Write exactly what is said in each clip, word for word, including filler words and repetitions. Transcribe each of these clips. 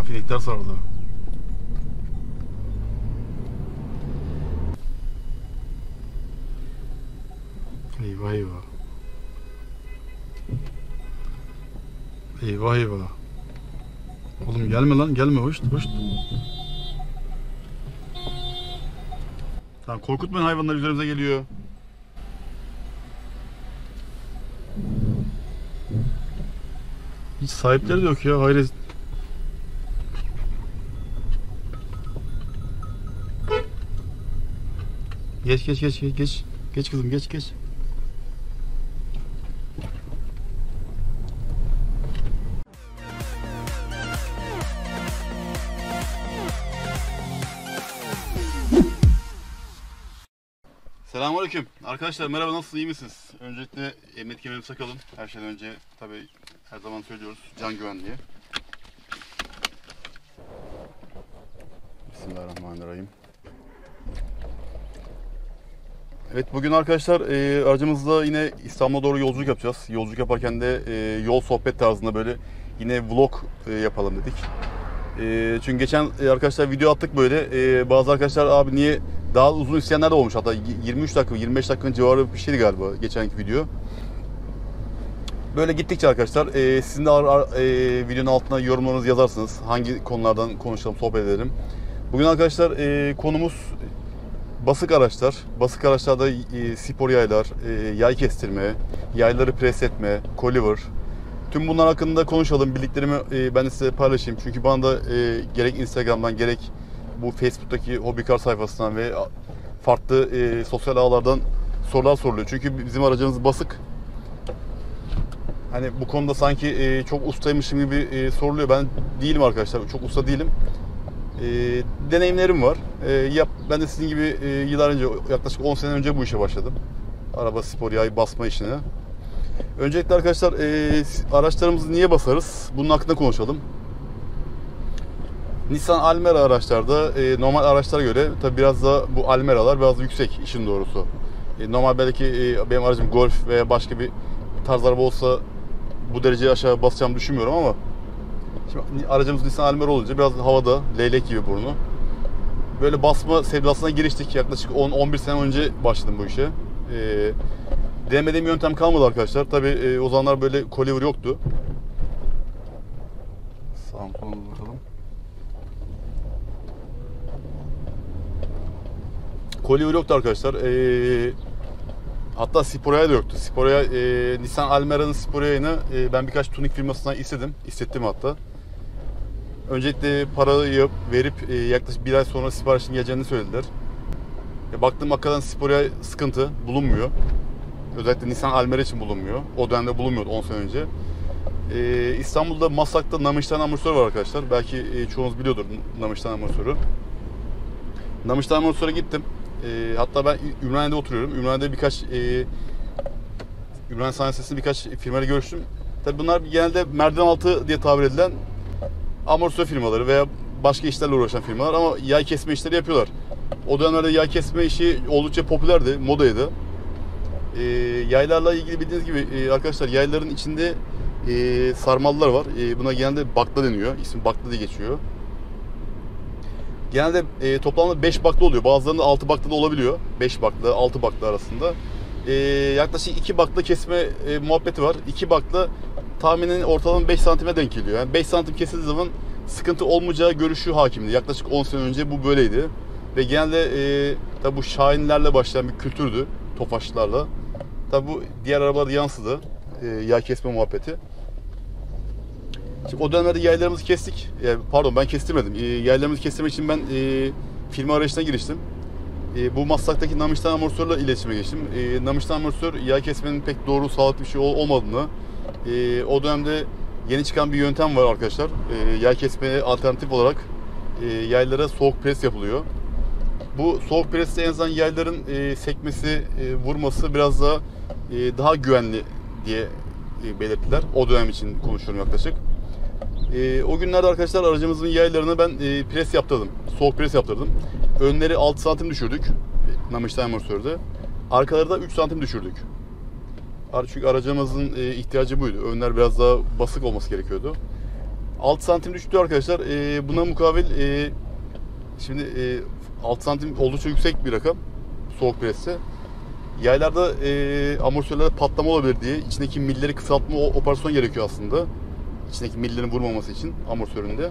Finikler sardı. Eyvah eyvah. Eyvah eyvah. Oğlum gelme lan, gelme, hoş hoş. Tamam, korkutmayın, hayvanlar üzerimize geliyor. Hiç sahipleri de yok ya, hayret. Geç geç geç geç geç. Geç kızım, geç geç. Selamünaleyküm. Arkadaşlar merhaba, nasılsınız, iyi misiniz? Öncelikle emniyet kemerimizi takalım. Her şeyden önce tabii her zaman söylüyoruz, can güvenliği. Bismillahirrahmanirrahim. Evet, bugün arkadaşlar e, aracımızla yine İstanbul'a doğru yolculuk yapacağız. Yolculuk yaparken de e, yol sohbet tarzında böyle yine vlog e, yapalım dedik. E, çünkü geçen e, arkadaşlar video attık böyle. E, bazı arkadaşlar abi niye daha uzun isteyenler de olmuş. Hatta yirmi üç dakika yirmi beş dakikanın civarı bir şeydi galiba geçenki video. Böyle gittikçe arkadaşlar e, sizin de ar, ar, e, videonun altına yorumlarınızı yazarsınız. Hangi konulardan konuşalım, sohbet edelim. Bugün arkadaşlar e, konumuz basık araçlar. Basık araçlarda e, spor yaylar, e, yay kestirme, yayları pres etme, coliver. Tüm bunlar hakkında konuşalım. Bildiklerimi e, ben de size paylaşayım. Çünkü bana da e, gerek Instagram'dan gerek bu Facebook'taki Hobikar sayfasından ve farklı e, sosyal ağlardan sorular soruluyor. Çünkü bizim aracımız basık. Hani bu konuda sanki e, çok ustaymışım gibi e, soruluyor. Ben değilim arkadaşlar. Çok usta değilim. E, deneyimlerim var. E, yap, ben de sizin gibi e, yıllar önce, yaklaşık on sene önce bu işe başladım. Araba spor yay basma işine. Öncelikle arkadaşlar e, araçlarımızı niye basarız? Bunun hakkında konuşalım. Nissan Almera araçlarda e, normal araçlara göre tabi biraz da bu Almera'lar biraz yüksek işin doğrusu. E, normal belki e, benim aracım Golf veya başka bir tarz araba olsa bu dereceye aşağı basacağımı düşünmüyorum ama şimdi aracımız Nissan Almera olunca biraz havada leylek gibi burnu. Böyle basma sevdasına giriştik. Yaklaşık on on bir sene önce başladım bu işe. E, denemediğim yöntem kalmadı arkadaşlar. Tabi e, o zamanlar böyle coliver yoktu. Sağım kolumuza bakalım. Coliver yoktu arkadaşlar. Ee, hatta Sporaya da yoktu. Sporaya, e, Nissan Almera'nın Sporaya'nı e, ben birkaç tuning firmasından istedim. İstettim hatta. Öncelikle parayı verip e, yaklaşık bir ay sonra siparişin geleceğini söylediler. E, baktım hakikaten Sporaya sıkıntı bulunmuyor. Özellikle Nissan Almera için bulunmuyor. O dönemde bulunmuyordu on sene önce. E, İstanbul'da Maslak'ta Namış'tan amortisör var arkadaşlar. Belki e, çoğunuz biliyordur Namış'tan amortisörü. Namış'tan amortisöre gittim. E, hatta ben Ümraniye'de oturuyorum. Ümraniye'de birkaç e, Ümraniye Sanayi Sitesi'nde birkaç firmayla görüştüm. Tabii bunlar genelde merdiven altı diye tabir edilen amortisör firmaları veya başka işlerle uğraşan firmalar ama yay kesme işleri yapıyorlar. O dönemlerde yay kesme işi oldukça popülerdi, modaydı. E, yaylarla ilgili bildiğiniz gibi e, arkadaşlar yayların içinde e, sarmallar var. E, buna genelde bakla deniyor. İsmi bakla diye geçiyor. Genelde e, toplamda beş bakla oluyor. Bazılarında altı bakla da olabiliyor. beş bakla, altı bakla arasında. E, yaklaşık iki bakla kesme e, muhabbeti var. iki bakla tahminen ortalama beş santime denk geliyor. Yani beş santim kesildiği zaman sıkıntı olmayacağı görüşü hakimdi. Yaklaşık on sene önce bu böyleydi. Ve genelde e, tabi bu Şahinlerle başlayan bir kültürdü. Tofaşlarla. Tabi bu diğer arabalarda yansıdı. E, yay kesme muhabbeti. Şimdi o dönemlerde yaylarımızı kestik. Yani pardon ben kestirmedim. E, yaylarımızı kestirmek için ben e, firma arayışına giriştim. E, bu Maslak'taki Namış'tan amortisörle iletişime geçtim. E, Namış'tan amortisör yay kesmenin pek doğru, sağlıklı bir şey ol, olmadığını, e, o dönemde yeni çıkan bir yöntem var arkadaşlar. E, yay kesmeye alternatif olarak e, yaylara soğuk pres yapılıyor. Bu soğuk presle en azından yayların e, sekmesi, e, vurması biraz daha e, daha güvenli diye e, belirttiler. O dönem için konuşuyorum yaklaşık. E, o günlerde arkadaşlar aracımızın yaylarını ben e, pres yaptırdım. Soğuk pres yaptırdım. Önleri altı santim düşürdük. Namış'tan amortisörde. Arkaları da üç santim düşürdük. Çünkü aracımızın e, ihtiyacı buydu. Önler biraz daha basık olması gerekiyordu. altı santim düştü arkadaşlar. E, buna mukabil e, şimdi e, altı santim oldukça yüksek bir rakam soğuk preste. Yaylarda e, amortisörlerde patlama olabilir diye içindeki milleri kısaltma operasyon gerekiyor aslında. İçindeki millerin vurmaması için amortisöründe.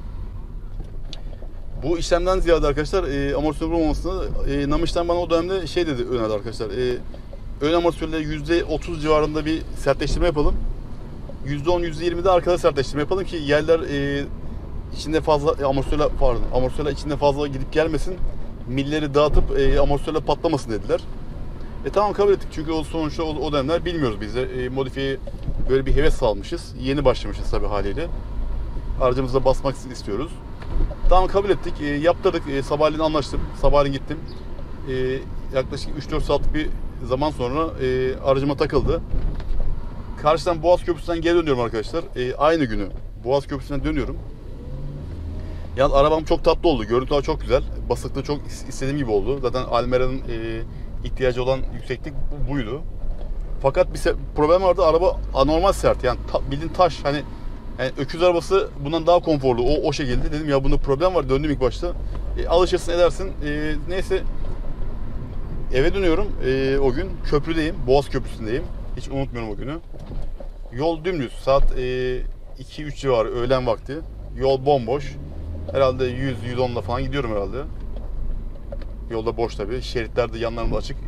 Bu işlemden ziyade arkadaşlar e, amortisörün vurmamasını e, Namiş'ten bana o dönemde şey dedi, önerdi arkadaşlar. E, ön amortisörleri yüzde otuz civarında bir sertleştirme yapalım. yüzde on yüzde yirmi de arkada sertleştirme yapalım ki yerler e, içinde fazla amortisörler pardon amortisörler içinde fazla gidip gelmesin. Milleri dağıtıp e, amortisörler patlamasın dediler. E tamam, kabul ettik çünkü o sonuçta o, o dönemler bilmiyoruz biz de. E, modifiye böyle bir heves salmışız. Yeni başlamışız tabii haliyle. Aracımıza basmak istiyoruz. Tamam, kabul ettik. E, yaptırdık. E, sabahleyin anlaştım. Sabahleyin gittim. E, yaklaşık üç dört saat bir zaman sonra e, aracıma takıldı. Karşıdan Boğaz Köprüsü'nden geri dönüyorum arkadaşlar. E, aynı günü Boğaz Köprüsü'nden dönüyorum. Yani arabam çok tatlı oldu. Görüntüler çok güzel. Basıklığı çok istediğim gibi oldu. Zaten Almera'nın e, ihtiyacı olan yükseklik buydu. Fakat bir problem vardı. Araba anormal sert. Yani ta, bildiğin taş. Hani yani öküz arabası bundan daha konforlu. O o şekilde dedim ya, bunda problem var. Döndüm ilk başta. E, alışırsın edersin. E, neyse eve dönüyorum. E, o gün köprüdeyim. Boğaz Köprüsü'ndeyim. Hiç unutmuyorum o günü. Yol dümdüz. Saat e, iki üç civarı öğlen vakti. Yol bomboş. Herhalde yüz yüz onla falan gidiyorum herhalde. Yolda boş tabii. Şeritler de yanlarında açık.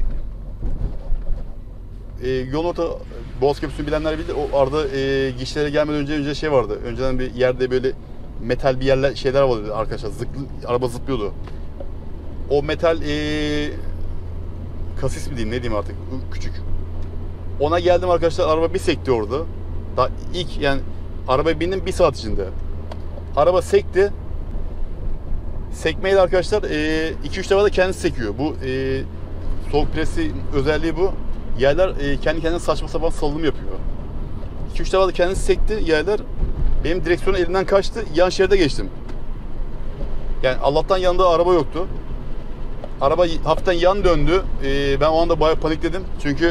E, yol orta Boğaz Köprüsü'nü bilenler bilir. O arada e, gişlere gelmeden önce önce şey vardı. Önceden bir yerde böyle metal bir yerler şeyler vardı arkadaşlar. Zıplı, araba zıplıyordu. O metal e, kasis mi diyeyim, ne diyeyim artık, küçük. Ona geldim arkadaşlar, araba bir sekti orada. Daha ilk yani arabaya bindim bir saat içinde. Araba sekti. Sekmeyle arkadaşlar iki üç defa da kendisi sekiyor. Bu e, soğuk presi özelliği bu. Yerler e, kendi kendine saçma sapan salınım yapıyor. iki üç defa da kendisi sekti yerler. Benim direksiyonu elimden kaçtı. Yan şeride geçtim. Yani Allah'tan yanında araba yoktu. Araba hafiften yan döndü. E, ben o anda bayağı panikledim. Çünkü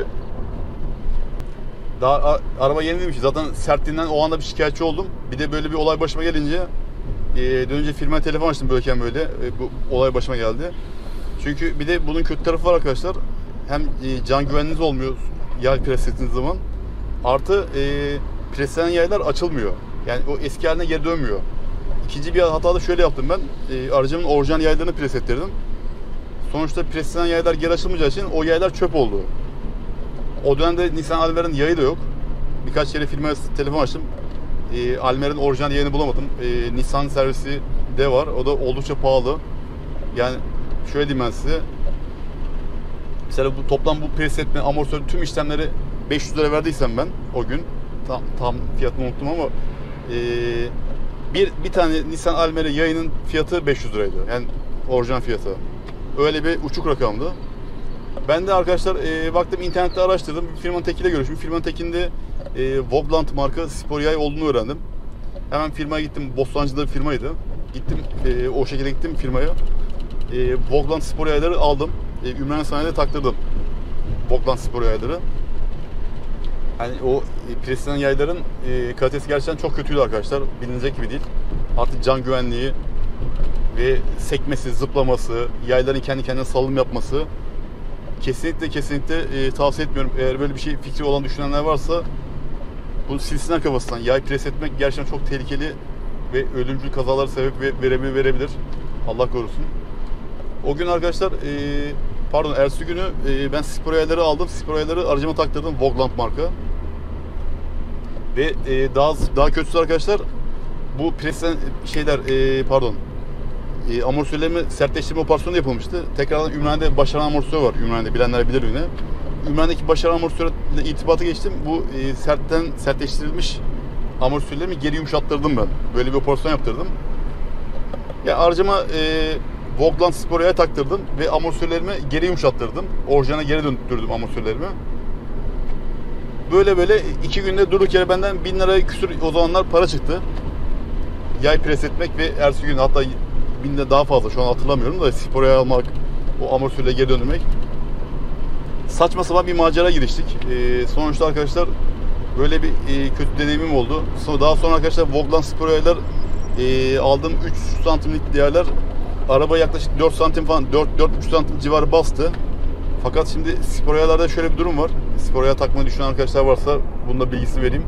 daha a, araba yeni değilmiş. Zaten sertliğinden o anda bir şikayetçi oldum. Bir de böyle bir olay başıma gelince e, dönünce firmaya telefon açtım böyleken böyle. E, bu olay başıma geldi. Çünkü bir de bunun kötü tarafı var arkadaşlar. Hem e, can güveniniz olmuyor yay pres ettiğiniz zaman. Artı e, preslenen yaylar açılmıyor. Yani o eski haline geri dönmüyor. İkinci bir hata da şöyle yaptım ben. E, aracımın orijinal yaylarını pres ettirdim. Sonuçta preslenen yaylar geri açılmayacağı için o yaylar çöp oldu. O dönemde Nissan Almera'nın yayı da yok. Birkaç kere firmaya telefon açtım. E, Almera'nın orijinal yayını bulamadım. E, Nissan servisi de var. O da oldukça pahalı. Yani şöyle diyeyim ben size. Mesela bu toplam bu pres etme, amortisör, tüm işlemleri beş yüz lira verdiysem ben o gün, tam, tam fiyatını unuttum ama e, bir bir tane Nissan Almera yayının fiyatı beş yüz liraydı. Yani orijinal fiyatı. Öyle bir uçuk rakamdı. Ben de arkadaşlar e, baktım, internette araştırdım. Bir firmanın tekiyle görüştüm. Bir firmanın tekinde e, Vogtland marka spor yay olduğunu öğrendim. Hemen firmaya gittim. Bostancı'da bir firmaydı. Gittim e, o şekilde gittim firmaya. E, Vogtland spor yayları aldım. E, Ümraniye Sanayi'de taktırdım. Vogtland spor yayları. Hani o e, preslenen yayların e, kalitesi gerçekten çok kötüydü arkadaşlar. Bilinecek gibi değil. Artık can güvenliği ve sekmesi, zıplaması, yayların kendi kendine salınım yapması kesinlikle kesinlikle e, tavsiye etmiyorum. Eğer böyle bir şey fikri olan düşünenler varsa bu silsinler kafasından. Yay pres etmek gerçekten çok tehlikeli ve ölümcül kazalara sebep verebilir, verebilir. Allah korusun. O gün arkadaşlar e, pardon ertesi günü e, ben spor yayları aldım. Spor yayları aracıma taktırdım. Vogtland marka. Ve e, daha daha kötüsü arkadaşlar, bu preslenen şeyler e, pardon e, amortisörlerimi sertleştirme operasyonu yapılmıştı. Tekrardan Ümraniye'de başaran amortisör var. Ümraniye'de bilenler bilir yine. Ümraniye'deki başaran amortisörle irtibata geçtim. Bu e, sertten sertleştirilmiş amortisörlerimi geri yumuşattırdım ben. Böyle bir operasyon yaptırdım. Ya yani aracıma e, Vogtland spor yaya taktırdım ve amortisörlerimi geri yumuşattırdım. Orijinale geri döndürdüm amortisörlerimi. Böyle böyle iki günde durduk yere benden bin lira küsür o zamanlar para çıktı. Yay pres etmek ve ertesi gün hatta binde daha fazla, şu an hatırlamıyorum da, spor yay almak, o amortisörle geri döndürmek. Saçma sapan bir macera giriştik. Ee, sonuçta arkadaşlar Böyle bir e, kötü deneyimim oldu. Sonra, daha sonra arkadaşlar Vogtland spor yaylar e, aldığım üç santimlik yaylar araba yaklaşık dört santim falan, dört dört buçuk santim civarı bastı. Fakat şimdi spor yaylarda şöyle bir durum var. Spor yay takmayı düşünen arkadaşlar varsa bunun da bilgisini vereyim.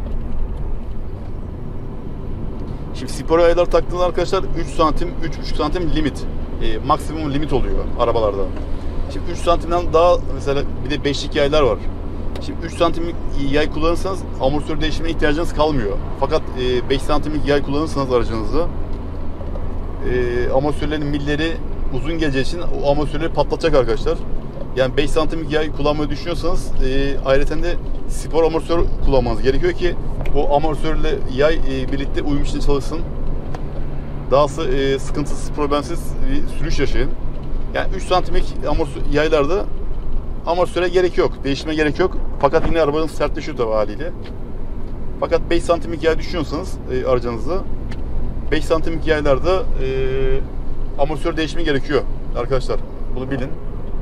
Şimdi spor yaylar taktığında arkadaşlar üç santim, üç buçuk santim limit. E, maksimum limit oluyor arabalarda. Şimdi üç santimden daha mesela bir de beşlik yaylar var. Şimdi üç santimlik yay kullanırsanız amortisör değiştirmeye ihtiyacınız kalmıyor. Fakat e, beş santimlik yay kullanırsanız aracınızda e, amortisörlerin milleri uzun geleceği için o amortisörleri patlatacak arkadaşlar. Yani beş santimlik yay kullanmayı düşünüyorsanız e, ayrıca de spor amortisör kullanmanız gerekiyor ki o amortisörle yay e, birlikte uyum içinde çalışsın. Dahası e, sıkıntısız, problemsiz bir sürüş yaşayın. Yani üç santimlik amortisör yaylarda amortisöre gerek yok, değişime gerek yok. Fakat yine arabanın sertleşiyor tabii haliyle. Fakat beş santimlik yay düşünüyorsanız e, aracınızda beş santimlik yaylarda e, amortisör değişimi gerekiyor arkadaşlar. Bunu bilin.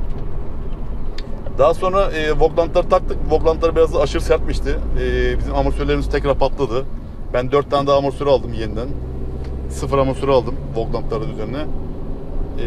Daha sonra e, Vogtland'ları taktık. Vogtland'lar biraz da aşırı sertmişti. E, bizim amortisörlerimiz tekrar patladı. Ben dört tane daha amortisör aldım yeniden. Sıfır amortisör aldım Vogtland'ların üzerine. E,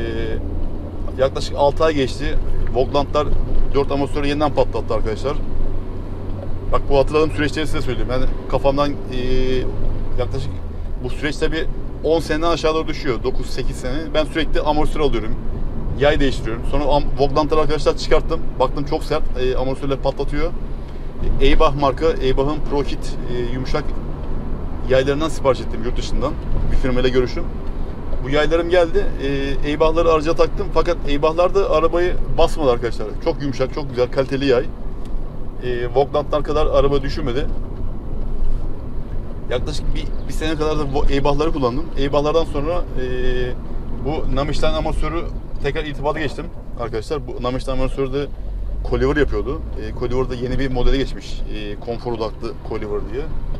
yaklaşık altı ay geçti. Vogtland'lar dört amortisörü yeniden patlattı arkadaşlar. Bak bu hatırladığım süreçleri size söyleyeyim. Yani kafamdan e, yaklaşık bu süreçte bir on seneden aşağı doğru düşüyor. dokuz sekiz sene. Ben sürekli amortisör alıyorum. Yay değiştiriyorum. Sonra Vogtland'ları arkadaşlar çıkarttım. Baktım çok sert. E, amortisörler patlatıyor. E, Eibach marka, Eibach'ın Pro Kit e, yumuşak yaylarından sipariş ettim yurt dışından. Bir firmayla görüşüm. Bu yaylarım geldi. E, Eibach'ları araca taktım. Fakat Eibach'lar da arabayı basmadı arkadaşlar. Çok yumuşak, çok güzel, kaliteli yay. E, Vogtland'lar kadar araba düşürmedi. Yaklaşık bir, bir sene kadar da Eibach'ları kullandım. Eibach'lardan sonra e, bu Nammstein amortisörü tekrar irtibata geçtim arkadaşlar. Bu Nammstein amortisörü de Coliver yapıyordu. E, Coliver'da yeni bir modele geçmiş. E, konfor odaklı Coliver diye.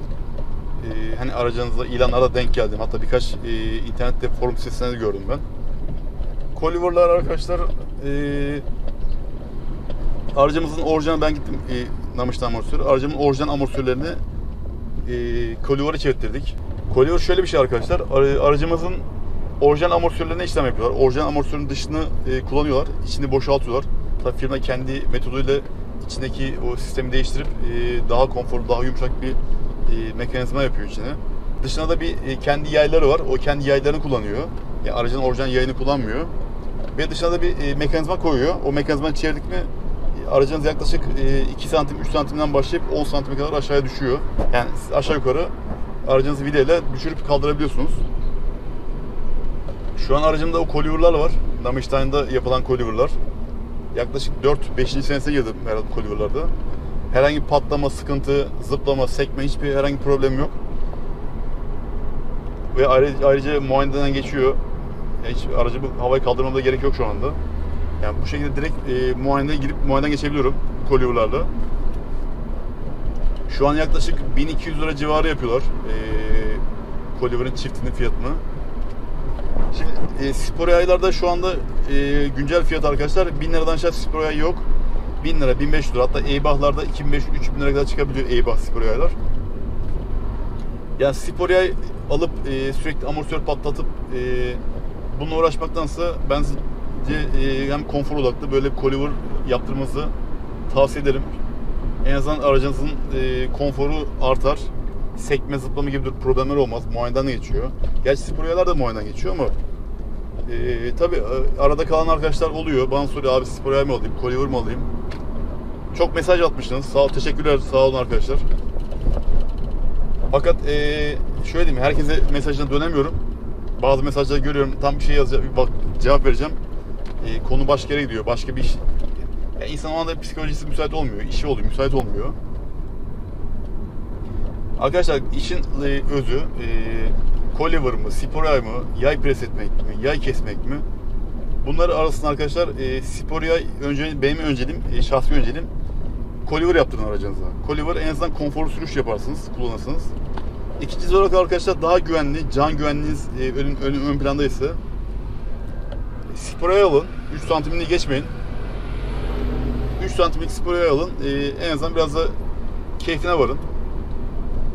E, hani aracınızda ilanlara denk geldim. Hatta birkaç e, internette forum sitesinde de gördüm ben. Coliver'lar arkadaşlar e, aracımızın orijinal, ben gittim e, Nammstein amortisörü. Aracımın orijinal amortisörlerini e, Coliver'a çevirttirdik. Coliver şöyle bir şey arkadaşlar. Aracımızın orijinal amortisörlerine işlem yapıyorlar. Orijinal amortisörün dışını e, kullanıyorlar. İçini boşaltıyorlar. Tabii firma kendi metoduyla içindeki o sistemi değiştirip e, daha konforlu, daha yumuşak bir e, mekanizma yapıyor içine. Dışına da bir e, kendi yayları var. O kendi yaylarını kullanıyor. Yani aracın orijinal yayını kullanmıyor. Ve dışına da bir e, mekanizma koyuyor. O mekanizmayı çevirdik mi e, aracınız yaklaşık e, iki santim, üç santimden başlayıp on santime kadar aşağıya düşüyor. Yani aşağı yukarı aracınızı vidayla düşürüp kaldırabiliyorsunuz. Şu an aracımda o Coliver'lar var. Nammstein'da yapılan Coliver'lar. Yaklaşık dört beşinci senesine girdim herhalde Coliver'larda. Herhangi bir patlama, sıkıntı, zıplama, sekme, hiçbir herhangi bir problem yok. Ve ayrıca, ayrıca muayeneden geçiyor. Yani hiç aracı havaya kaldırmamda gerek yok şu anda. Yani bu şekilde direkt e, muayeneye girip muayeneden geçebiliyorum Coliver'larla. Şu an yaklaşık bin iki yüz lira civarı yapıyorlar. E, Coliver'ın çiftinin fiyatını. Şimdi e, spor yaylarda şu anda e, güncel fiyat arkadaşlar bin liradan aşağı spor yay yok. bin lira, bin beş yüz lira, hatta Eibach'larda iki bin beş yüz, üç bin lira kadar çıkabiliyor Eibach spor yaylar. Yani spor yay alıp e, sürekli amortisör patlatıp e, bununla uğraşmaktansa bence e, hem konfor odaklı böyle bir Coliver yaptırmanızı tavsiye ederim. En azından aracınızın e, konforu artar. Sekme, zıplama gibi problemler olmaz. Muayeneden geçiyor. Gerçi spor yaylar da muayeneden geçiyor ama e, tabi arada kalan arkadaşlar oluyor. Bana soruyor, abi spor yay mı alayım, Coliver mı alayım? Çok mesaj atmışsınız. Sağ ol, teşekkürler. Sağ olun arkadaşlar. Fakat e, şöyle diyeyim, herkese mesajına dönemiyorum. Bazı mesajları görüyorum. Tam bir şey yazacağım, bak cevap vereceğim. E, konu başka yere gidiyor. Başka bir iş. Yani insan o anda psikolojisi müsait olmuyor. İşi oluyor, müsait olmuyor. Arkadaşlar işin özü e, Coliver mı, spor yay mı, yay pres etmek mi, yay kesmek mi? Bunlar arasında arkadaşlar e, spor yay önce, benim önceliğim, e, şahsi önceliğim Coliver yaptırın aracınıza. Coliver en azından konforlu sürüş yaparsınız, kullanırsınız. İkincisi olarak arkadaşlar daha güvenli, can güvenliğiniz e, ön, ön, ön plandaysa spor yay alın, üç santimini geçmeyin. üç santimlik spor yay alın, e, en azından biraz da keyfine varın.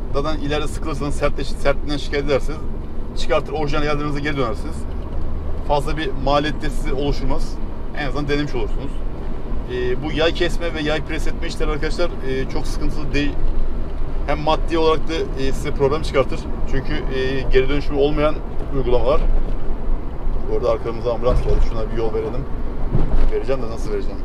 Zaten ileride sıkılırsanız sertleş, sertliğinden şikayet edersiniz. Çıkartır orijinal yaylarınıza geri dönersiniz. Fazla bir maliyet de size oluşmaz. En azından denemiş olursunuz. E, bu yay kesme ve yay pres etme işleri arkadaşlar e, çok sıkıntılı değil. Hem maddi olarak da e, size problem çıkartır. Çünkü e, geri dönüşümü olmayan uygulamalar. Bu arada arkamıza ambulans geldi. Şuna bir yol verelim. Vereceğim de nasıl vereceğim?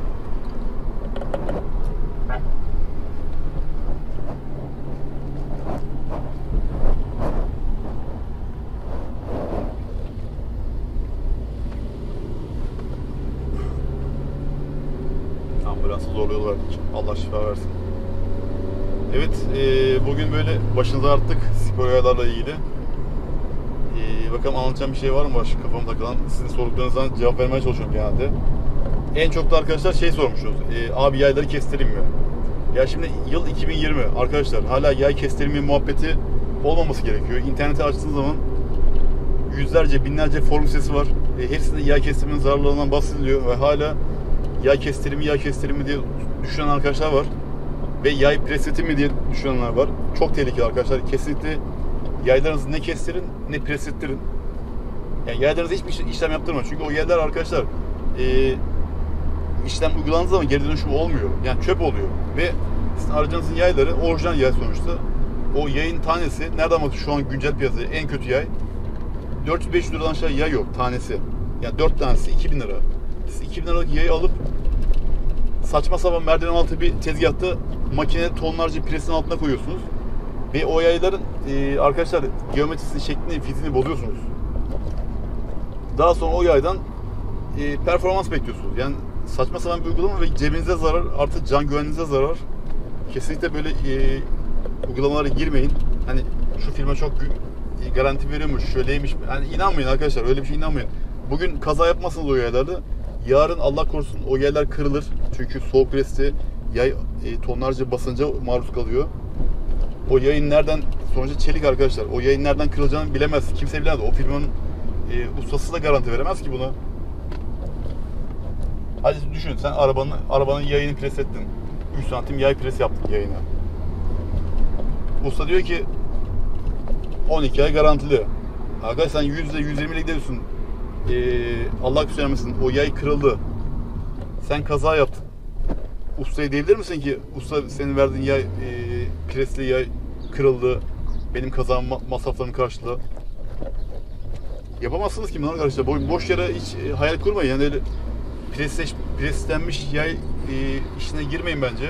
Ambulansı zorlu yol verdik. Allah şifa versin. Evet, e, bugün böyle başınızı arttık spor yaylarla ilgili. E, bakalım anlatacağım bir şey var mı başka kafama takılan? Sizin sorduklarınızdan cevap vermeye çalışıyorum genelde. En çok da arkadaşlar şey sormuşsunuz. E, abi yayları kestireyim mi? Ya şimdi yıl iki bin yirmi arkadaşlar, hala yay kestirme muhabbeti olmaması gerekiyor. İnternete açtığınız zaman yüzlerce, binlerce forum sitesi var. E, hepsinde yay kestirmenin zararlarından bahsediliyor ve hala yay kestirimi, yay kestirimi diye düşünen arkadaşlar var. Ve yay preseti mi diye düşünenler var. Çok tehlikeli arkadaşlar. Kesinlikle yaylarınızı ne kestirin ne presettirin. Yani yaylarınızı hiçbir işlem yaptırmayın. Çünkü o yaylar arkadaşlar e, işlem uygulandığı zaman geri dönüşüm olmuyor. Yani çöp oluyor. Ve sizin aracınızın yayları orijinal yay sonuçta. O yayın tanesi, nereden bakın şu an güncel piyasada en kötü yay dört yüz beş yüz liradan aşağı yay yok tanesi. Yani dört tanesi iki bin lira. Siz iki bin liralık yayı alıp saçma sapan merdiven altı bir tezgahta makine tonlarca presin altına koyuyorsunuz. Ve o yayların e, arkadaşlar geometrisini, şeklini, fiziğini bozuyorsunuz. Daha sonra o yaydan e, performans bekliyorsunuz. Yani saçma sapan bir uygulama ve cebinize zarar, artı can güvenliğinize zarar. Kesinlikle böyle e, uygulamalara girmeyin. Hani şu firma çok garanti veriyormuş, şöyleymiş. Yani inanmayın arkadaşlar, öyle bir şey inanmayın. Bugün kaza yapmazsanız o yaylarda, yarın Allah korusun o yaylar kırılır. Çünkü soğuk preste yay e, tonlarca basınca maruz kalıyor. O yayın nereden, sonuçta çelik arkadaşlar, o yayın nereden kırılacağını bilemez. Kimse bilemez. O firmanın e, ustası da garanti veremez ki buna. Hadi düşün, sen arabanın arabanın yayını pres ettin. üç santim yay pres yaptın yayına. Usta diyor ki on iki ay garantili. Arkadaş sen yüzde yüz yirmi ile gidiyorsun. Ee, Allah göstermesin, o yay kırıldı. Sen kaza yaptın. Ustaya diyebilir misin ki usta senin verdiğin yay e, presli yay kırıldı. Benim kazam masraflarını karşıla. Yapamazsınız ki bunu arkadaşlar. Bo boş yere hiç e, hayal kurmayın. Yani öyle presleş, preslenmiş yay e, işine girmeyin bence.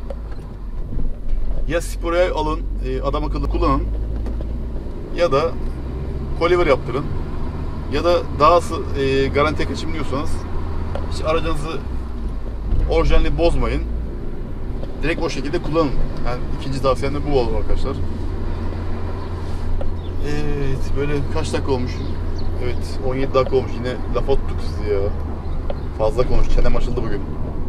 Ya spor yay alın, e, adam akıllı kullanın. Ya da koliver yaptırın. Ya da dahası e, garantiye kaçınmıyorsanız hiç aracınızı orijinalini bozmayın. Direkt o şekilde kullanın. Yani ikinci tavsiyem de bu olur arkadaşlar. Evet, böyle kaç dakika olmuş? Evet, on yedi dakika olmuş. Yine lafa tuttuk sizi ya. Fazla konuş, çenem açıldı bugün.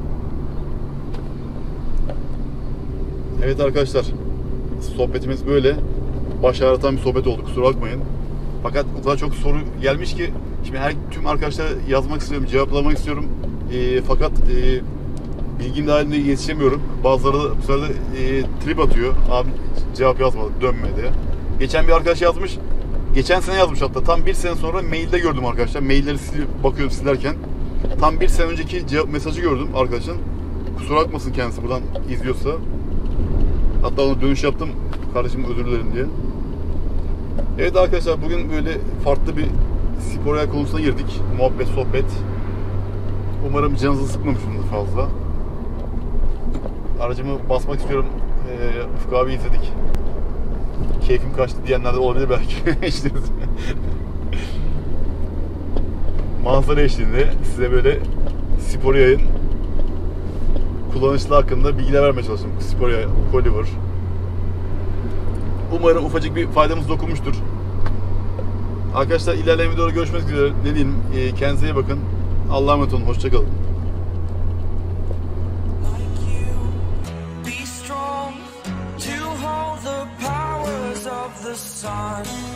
Evet arkadaşlar, sohbetimiz böyle. Baş ağrıtan bir sohbet oldu, kusura bakmayın. Fakat o kadar çok soru gelmiş ki şimdi her tüm arkadaşlara yazmak istiyorum, cevaplamak istiyorum. E, fakat e, bilgim dahilinde yetişemiyorum. Bazıları da bu sefer de e, trip atıyor. Abi cevap yazmadı, dönme diye. Geçen bir arkadaş yazmış. Geçen sene yazmış hatta. Tam bir sene sonra mailde gördüm arkadaşlar. Mailleri silip bakıyorum silerken. Tam bir sene önceki cevap mesajı gördüm arkadaşın. Kusura bakmasın kendisi buradan izliyorsa. Hatta ona dönüş yaptım. Kardeşim özür dilerim diye. Evet arkadaşlar, bugün böyle farklı bir spor yay konusuna girdik. Muhabbet, sohbet. Umarım canınızı sıkmamışımdır fazla. Aracımı basmak istiyorum. Ee, Ufuk abi izledik. Keyfim kaçtı diyenler de olabilir belki. İşte manzara eşliğinde size böyle spor yayın kullanışlı hakkında bilgiler vermeye çalıştım. Spor yay, koliver. Umarım ufacık bir faydamız dokunmuştur. Arkadaşlar ilerleyen videoda görüşmek üzere. Ne diyeyim? E, kendinize iyi bakın. Allah'a emanet olun. Hoşçakalın. Be strong to hold the powers of the sun.